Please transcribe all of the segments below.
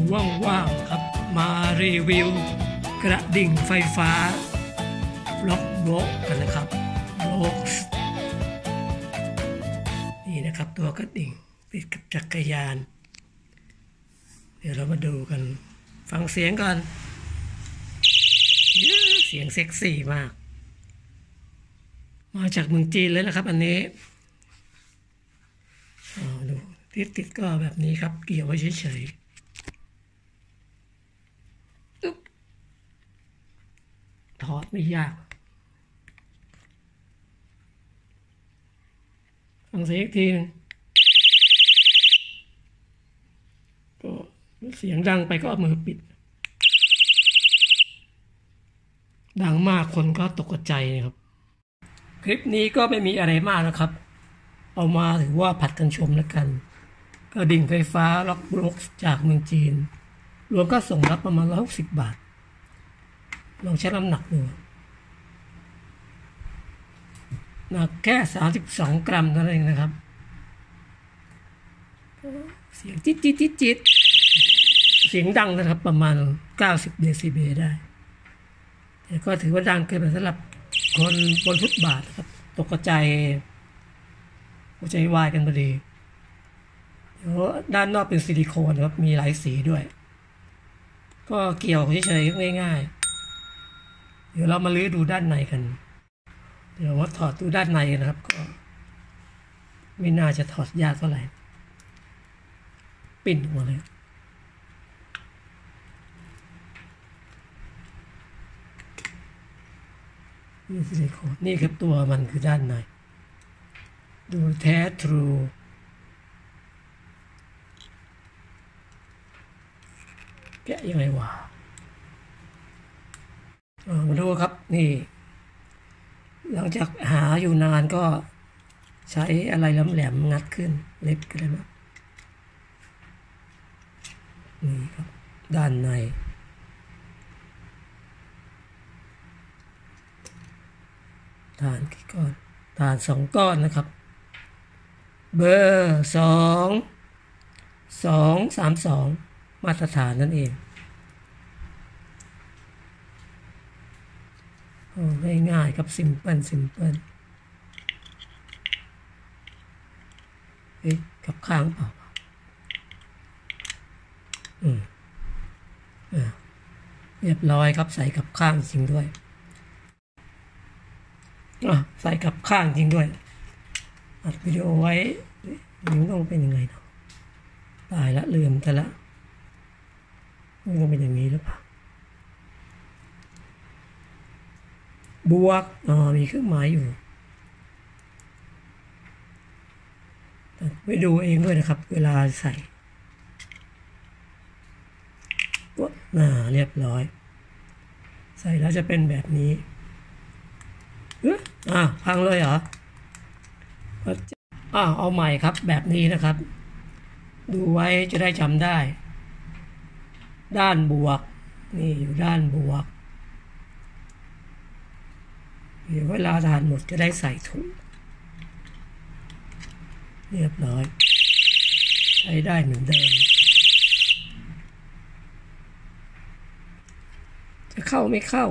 ว่างๆครับมารีวิวกระดิ่งไฟฟ้าล็อกโบล็อกกันนะครับโบล็อกนี่นะครับตัวกระดิ่งติดกับจักรยานเดี๋ยวเรามาดูกันฟังเสียงก่อนเสียงเซ็กซี่มากมาจากเมืองจีนเลยนะครับอันนี้ดูติดก็แบบนี้ครับเกี่ยวไว้เฉยๆถอดไม่ยากฟังเสียงอีกทีนึงก็เสียงดังไปก็เอามือปิดดังมากคนก็ตกใจนะครับคลิปนี้ก็ไม่มีอะไรมากนะครับเอามาถือว่าผัดกันชมแล้วกันกระดิ่งไฟฟ้าล็อกโบล็อกจากเมืองจีนรวมก็ส่งรับประมาณ160 บาทลองชั่งน้ำหนักดูหนักแค่32 กรัมเท่านั้นเองนะครับเสียงจิ๊ดจิ๊ดจิ๊ดจิ๊ดเสียงดังนะครับประมาณ90 เดซิเบลได้แต่ก็ถือว่าดังเกินไปสำหรับคนบนฟุตบาทครับตกใจหัวใจวายกันพอดีเดี๋ยวด้านนอกเป็นซิลิโคนครับมีหลายสีด้วยก็เกี่ยวเฉยๆง่ายๆเดี๋ยวเรามาลื้อดูด้านในกันเดี๋ยวว่าถอดดูด้านในกันนะครับก็ไม่น่าจะถอดยากเท่าไหร่ปิ้นออกมาเลยนี่ซิลิโคนนี่ครับตัวมันคือด้านในดูแท้ทรูแกะยังไงวะมาดูครับนี่หลังจากหาอยู่นานก็ใช้อะไรแหลมๆงัดขึ้นเล็บกันเลยนะนี่ครับด้านในฐานกี่ก้อนฐาน2 ก้อนนะครับเบอร์2232มาตรฐานนั่นเองง่ายๆครับซิมเปิลกับข้างเปล่าเรียบร้อยครับใส่กับข้างจริงด้วยใส่กับข้างจริงด้วยอัดวิดีโอไว้นิ้วต้องเป็นยังไงเนาะตายละลืมแต่ละมันต้องเป็นอย่างนี้หรือเปล่าบวกมีเครื่องหมายอยู่ไปดูเองด้วยนะครับเวลาใส่ปุ๊บเรียบร้อยใส่แล้วจะเป็นแบบนี้พังเลยเหรอเอาใหม่ครับแบบนี้นะครับดูไว้จะได้จำได้ด้านบวกนี่อยู่ด้านบวกเดี๋ยวเวลาทานหมดจะได้ใส่ถุงเรียบร้อยใช้ได้เหมือนเดิมจะเข้าไม่เข้า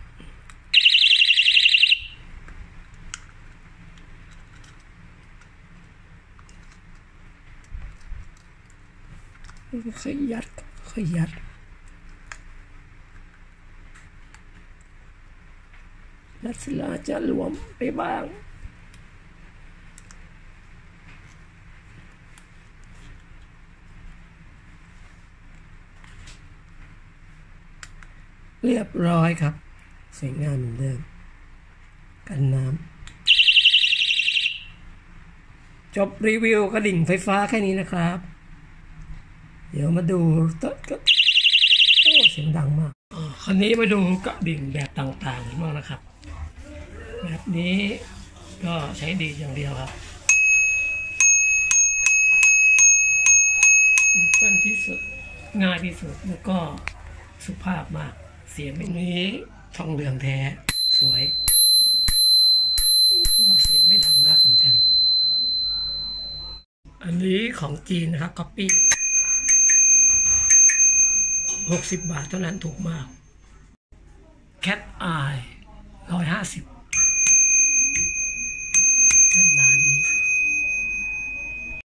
ขยัดลักษณะจะหลวมไปบ้างเรียบร้อยครับสวยงามเหมือนเดิมกันน้ำจบรีวิวกระดิ่งไฟฟ้าแค่นี้นะครับเดี๋ยวมาดูเสียงดังมากคราวนี้มาดูกระดิ่งแบบต่างๆบ้างนะครับแบบนี้ก็ใช้ดีอย่างเดียวครับซิมเปิลที่สุดง่ายที่สุดแล้วก็สุภาพมากเสียงแบบนี้ทองเหลืองแท้สวยก็เสียงไม่ดังมากเหมือนกันอันนี้ของจีนนะครับ Copy 60 บาทเท่านั้นถูกมาก Cat Eye 150นั่นหนาดี